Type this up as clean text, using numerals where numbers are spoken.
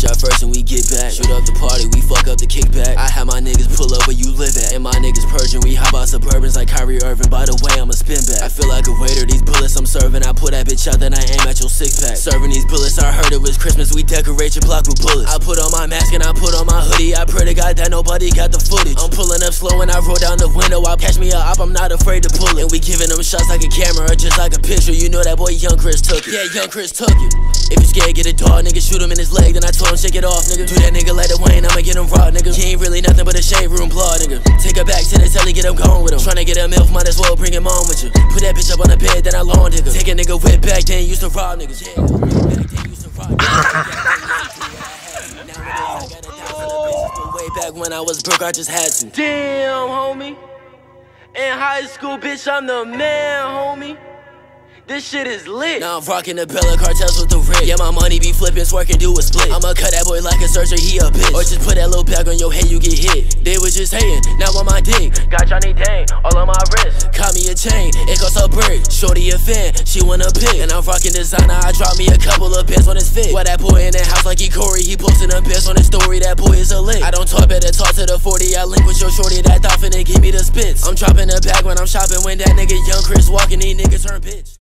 shot first and we get back. Shoot up the party, we fuck up the kickback. I have my niggas pull up where you live at, and my niggas purging. We hop out Suburbans like Kyrie Irving. By the way, I'm a spin back. I feel like a waiter, these bullets I'm serving. I pull that bitch out, then I aim at your six pack. Serving these bullets, I heard it was Christmas. We decorate your block with bullets. I put on my mask and I put on my hoodie. I pray to God that nobody got the footage. I'm pulling up slow and I roll down the window. I'll catch me a op, I'm not afraid to pull it. And we giving them shots like a camera, just like a picture. You know that boy Young Chris took it. Yeah, Young Chris took it. If you scared, get a dog, nigga, shoot him in his leg. Then I told him, shake it off, nigga. Do that nigga like the Wayne, I'ma get him raw, nigga. He ain't really nothing but a shade room blood, nigga. Take her back to the telly, get him going with him. Tryna get a MILF, might as well bring him on with you. Put that bitch up on the bed, then I lawn nigga. Take a nigga whip back, then used to rob niggas. Yeah, back then used to rob niggas. Nowadays I gotta die for the bitches, but way back when I was broke, I just had to. Damn, homie. In high school, bitch, I'm the man, homie. This shit is lit. Now I'm rocking the Bella Cartels with the rig. Yeah, my money be flipping, swerk and do a split. I'ma cut that boy like a surgery, he a bitch. Or just put that little bag on your head, you get hit. They was just hating, now on my dick. Got Johnny Dang all on my wrist. Caught me a chain, it costs a brick. Shorty a fan, she want a pick. And I'm rocking designer, I drop me a couple of bits on his fit. Why that boy in the house like he Corey, he posting a bits on his story, that boy is a lick. I don't talk, better talk to the 40, I link with your shorty, that thought finna give me the spits. I'm dropping a bag when I'm shopping, when that nigga Young Chris walking, these niggas turn bitch.